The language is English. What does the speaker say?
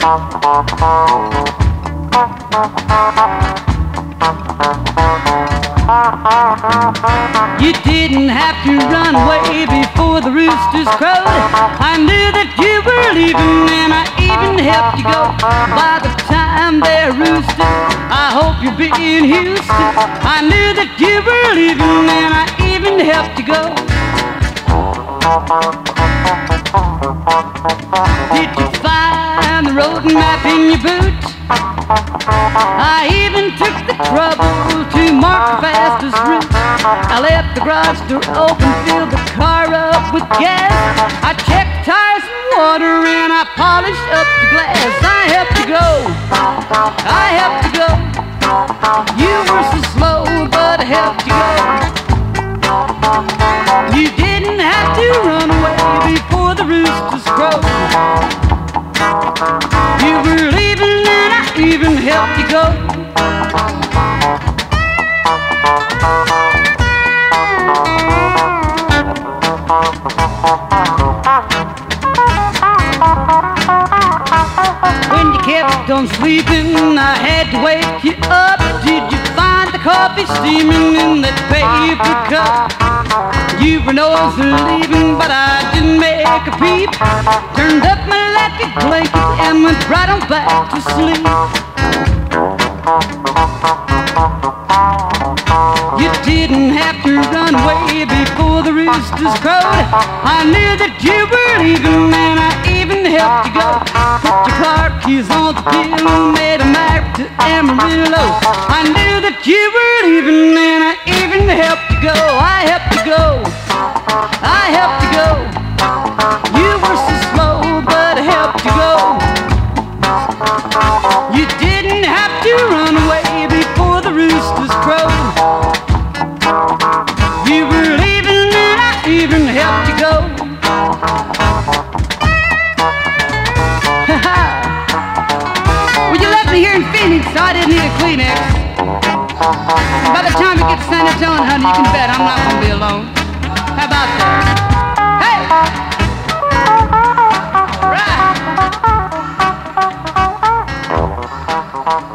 You didn't have to run away before the roosters crowed. I knew that you were leaving and I even helped you go. By the time they're roosted, I hope you'll be in Houston. I knew that you were leaving and I even helped you go. Did you find the road map in your boot? I even took the trouble to mark the fastest route. I left the garage door open, filled the car up with gas. I checked tires and water and I polished up the glass. I helped you go, I helped you go. You were so slow, but I helped you go. You didn't have to run away before the roosters crowed. You were leaving and I even helped you go. When you kept on sleeping, I had to wake you up. Did you find the coffee steaming in that paper cup? You were nosing leaving, but I didn't make a peep. Turned up my electric blanket and went right on back to sleep. You didn't have to run away before the roosters crowed. I knew that you were leaving and I even helped you go. Put your car keys on the pillow, made a mark to Amarillo. I knew that you were leaving and I even helped you go. I helped you go, I helped you go. You were so slow, but I helped you go. You didn't have to run away before the roosters crowed. You were leaving and I even helped you go. Well, you left me here in Phoenix, so I didn't need a Kleenex. By the time we get to San Antonio, honey, you can bet I'm not gonna be alone. How about that? Hey! Right!